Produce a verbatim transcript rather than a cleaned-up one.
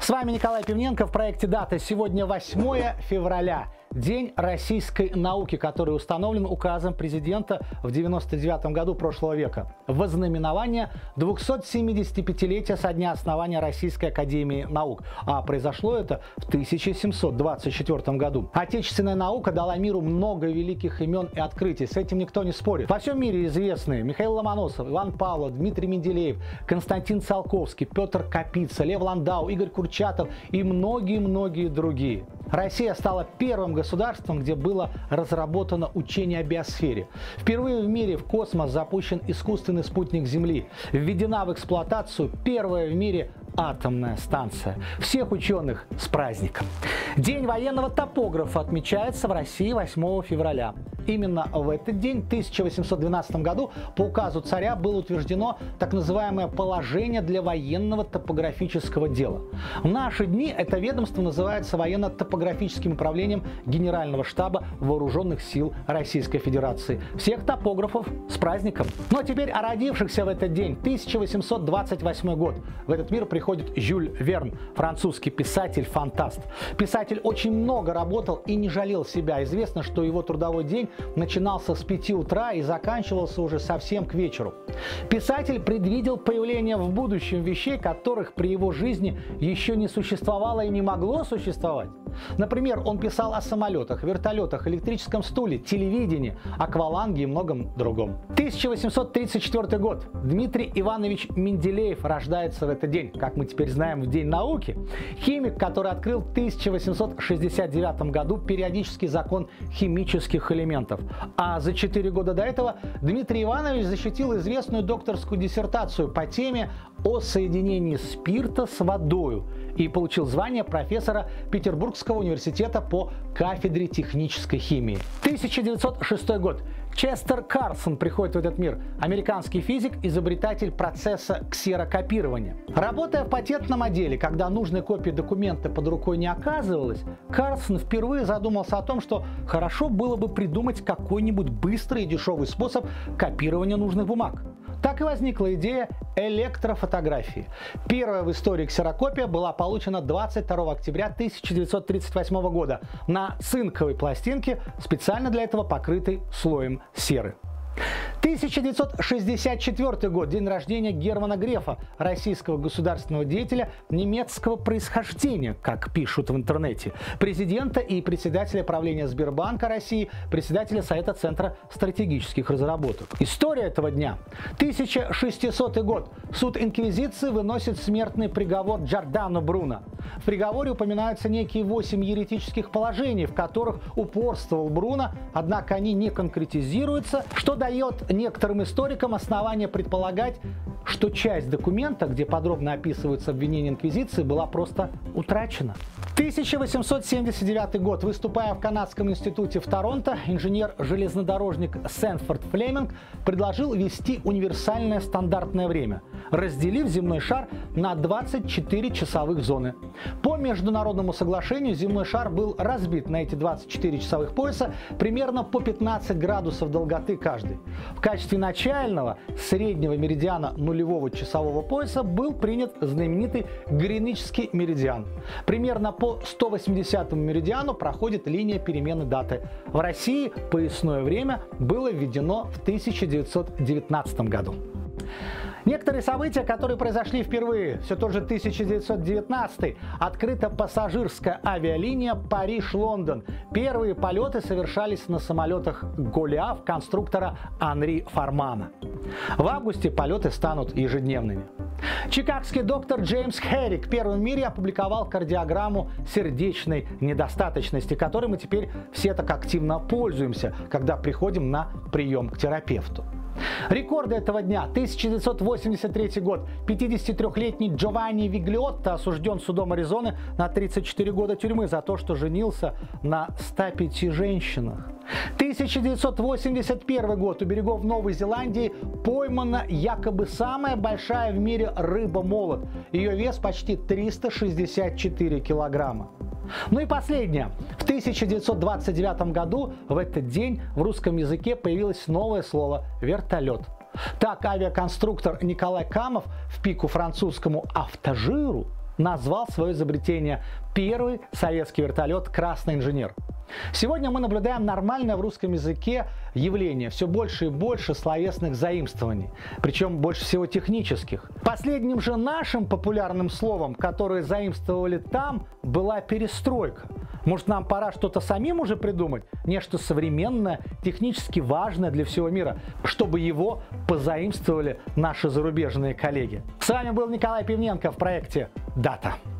С вами Николай Пивненко в проекте «Дата». Сегодня восьмое февраля. День российской науки, который установлен указом президента в девяносто девятом году прошлого века. Вознаменование двухсотсемидесятипятилетия со дня основания Российской академии наук. А произошло это в тысяча семьсот двадцать четвёртом году. Отечественная наука дала миру много великих имен и открытий. С этим никто не спорит. Во всем мире известные Михаил Ломоносов, Иван Павлов, Дмитрий Менделеев, Константин Циолковский, Петр Капица, Лев Ландау, Игорь Курчатов и многие-многие другие. Россия стала первым государством, где было разработано учение о биосфере. Впервые в мире в космос запущен искусственный спутник Земли. Введена в эксплуатацию первая в мире атомная станция. Всех ученых с праздником! День военного топографа отмечается в России восьмого февраля. Именно в этот день, в тысяча восемьсот двенадцатом году, по указу царя было утверждено так называемое положение для военного топографического дела. В наши дни это ведомство называется военно-топографическим управлением Генерального штаба Вооруженных сил Российской Федерации. Всех топографов с праздником! Ну а теперь о родившихся в этот день. тысяча восемьсот двадцать восьмой год. В этот мир приходит Жюль Верн, французский писатель-фантаст. Писатель очень много работал и не жалел себя. Известно, что его трудовой день начинался с пяти утра и заканчивался уже совсем к вечеру. Писатель предвидел появление в будущем вещей, которых при его жизни еще не существовало и не могло существовать. Например, он писал о самолетах, вертолетах, электрическом стуле, телевидении, акваланге и многом другом. тысяча восемьсот тридцать четвёртый год. Дмитрий Иванович Менделеев рождается в этот день, как мы теперь знаем, в День науки. Химик, который открыл в тысяча восемьсот шестьдесят девятом году периодический закон химических элементов. А за четыре года до этого Дмитрий Иванович защитил известную докторскую диссертацию по теме о соединении спирта с водою и получил звание профессора Петербургского университета по кафедре технической химии. тысяча девятьсот шестой год. Честер Карлсон приходит в этот мир. Американский физик, изобретатель процесса ксерокопирования. Работая в патентном отделе, когда нужной копии документа под рукой не оказывалось, Карлсон впервые задумался о том, что хорошо было бы придумать какой-нибудь быстрый и дешевый способ копирования нужных бумаг. Так и возникла идея электрофотографии. Первая в истории ксерокопия была получена двадцать второго октября тысяча девятьсот тридцать восьмого года на цинковой пластинке, специально для этого покрытой слоем серы. тысяча девятьсот шестьдесят четвёртый год. День рождения Германа Грефа, российского государственного деятеля немецкого происхождения, как пишут в интернете, президента и председателя правления Сбербанка России, председателя Совета Центра стратегических разработок. История этого дня. тысяча шестисотый год. Суд инквизиции выносит смертный приговор Джордано Бруно. В приговоре упоминаются некие восемь еретических положений, в которых упорствовал Бруно, однако они не конкретизируются, что дает некоторым историкам основание предполагать, что часть документа, где подробно описываются обвинения инквизиции, была просто утрачена. тысяча восемьсот семьдесят девятый год. Выступая в Канадском институте в Торонто, инженер-железнодорожник Сэнфорд Флеминг предложил ввести универсальное стандартное время, разделив земной шар на двадцать четыре часовых зоны. По международному соглашению земной шар был разбит на эти двадцать четыре часовых пояса примерно по пятнадцать градусов долготы каждый. В качестве начального среднего меридиана нулевого часового пояса был принят знаменитый Гринвичский меридиан. Примерно по сто восьмидесятому меридиану проходит линия перемены даты. В России поясное время было введено в тысяча девятьсот девятнадцатом году. Некоторые события, которые произошли впервые, все тот же тысяча девятьсот девятнадцатый, открыта пассажирская авиалиния Париж-Лондон. Первые полеты совершались на самолетах Голиаф конструктора Анри Фармана. В августе полеты станут ежедневными. Чикагский доктор Джеймс Херрик первым в мире опубликовал кардиограмму сердечной недостаточности, которой мы теперь все так активно пользуемся, когда приходим на прием к терапевту. Рекорды этого дня. тысяча девятьсот восемьдесят третий год. пятидесятитрёхлетний Джованни Виглиотто осужден судом Аризоны на тридцать четыре года тюрьмы за то, что женился на ста пяти женщинах. тысяча девятьсот восемьдесят первый год. У берегов Новой Зеландии поймана якобы самая большая в мире рыба-молот. Ее вес почти триста шестьдесят четыре килограмма. Ну и последнее. В тысяча девятьсот двадцать девятом году в этот день в русском языке появилось новое слово «вертолет». Так авиаконструктор Николай Камов в пику французскому автожиру назвал свое изобретение первый советский вертолет «Красный инженер». Сегодня мы наблюдаем нормальное в русском языке явление, все больше и больше словесных заимствований, причем больше всего технических. Последним же нашим популярным словом, которое заимствовали там, была перестройка. Может, нам пора что-то самим уже придумать? Нечто современное, технически важное для всего мира, чтобы его позаимствовали наши зарубежные коллеги. С вами был Николай Пивненко в проекте «Дата».